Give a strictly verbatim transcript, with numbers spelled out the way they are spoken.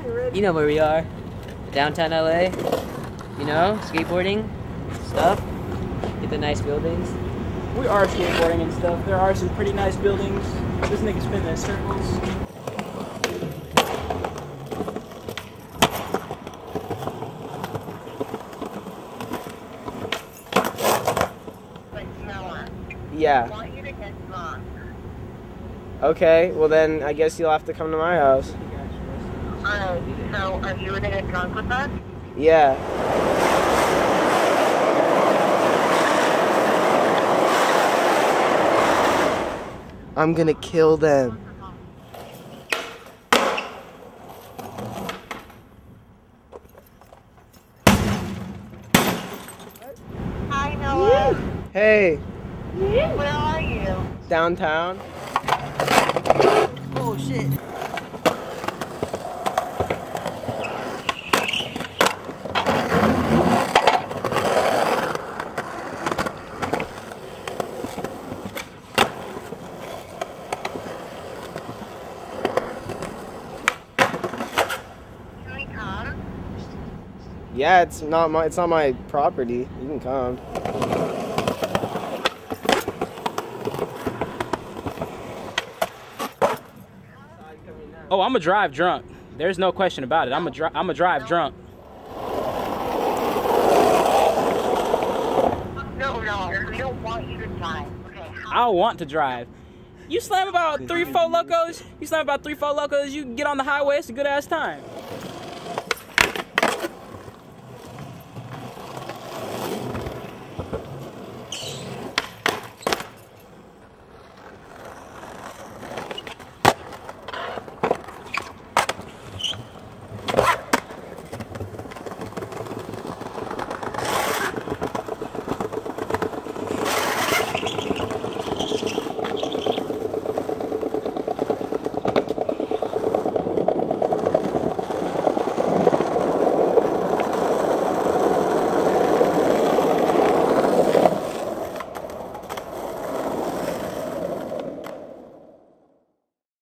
You know where we are. Downtown L A. You know, skateboarding stuff. Get the nice buildings. We are skateboarding and stuff. There are some pretty nice buildings. This nigga spinning in circles. Yeah. Okay, well then I guess you'll have to come to my house. Alright, so are you gonna get drunk with us? Yeah. I'm gonna kill them. Hi, Noah. Hey. Where are you? Downtown. Oh shit. Can we come? Yeah, it's not my it's not my property. You can come. Oh, I'm gonna drive drunk. There's no question about it. I'm gonna dri I'm gonna drive drunk. No, no, we don't want you to drive. Okay. I want to drive. You slam about three, four locos. You slam about three, four locos. You get on the highway. It's a good ass time.